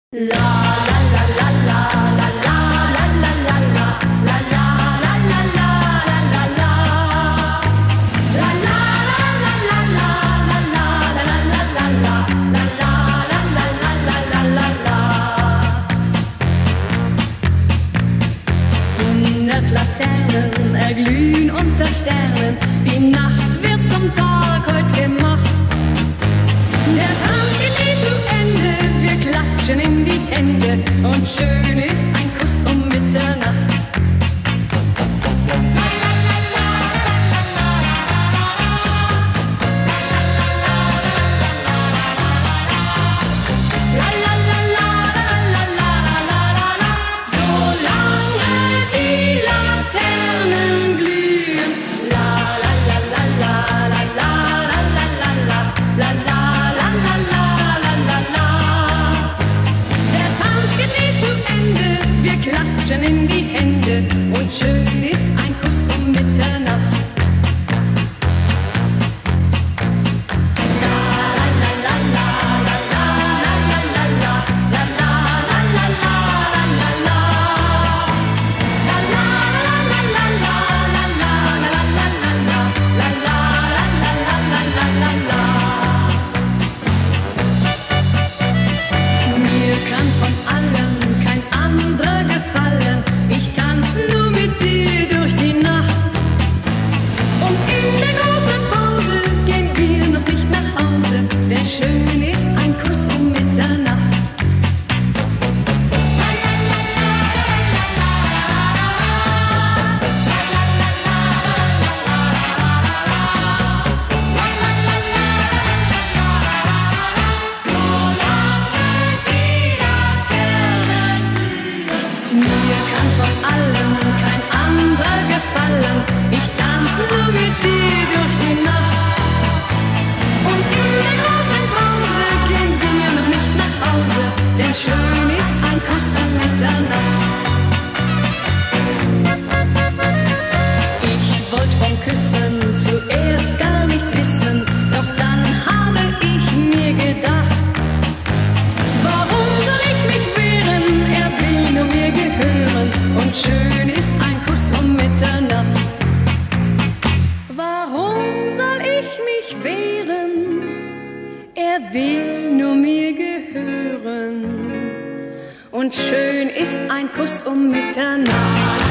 La la la la la la la la la la la la la la la la la la Laternen erglühen unter Sternen, die Nacht wird zum Tag heut gemacht. Der Tag geht nie zu Ende, wir klatschen in die Hände und schön ist ein Kuss um Mitternacht. In die Hände und schön ist ein Kuss um Mitternacht. Mir kann von allem kein anderer gefallen. Ich tanze nur mit dir durch die Nacht. Und in der großen Pause gehen wir noch nicht nach Hause, denn schön ist ein Kuss um Mitternacht. Mir kann von allem kein anderer gefallen. Ich tanze nur mit dir durch die Nacht. Und in der großen Pause gehen wir noch nicht nach Hause, denn schön ist ein Kuss um Mitternacht. Ich wollte vom Küssen zuerst gar nichts wissen, doch dann habe ich mir gedacht, warum soll ich mich wehren? Er will nur mir gehören und schön ist ein Kuss um Mitternacht. Warum soll ich mich wehren? Er will nur mir gehören und schön ist ein Kuss um Mitternacht.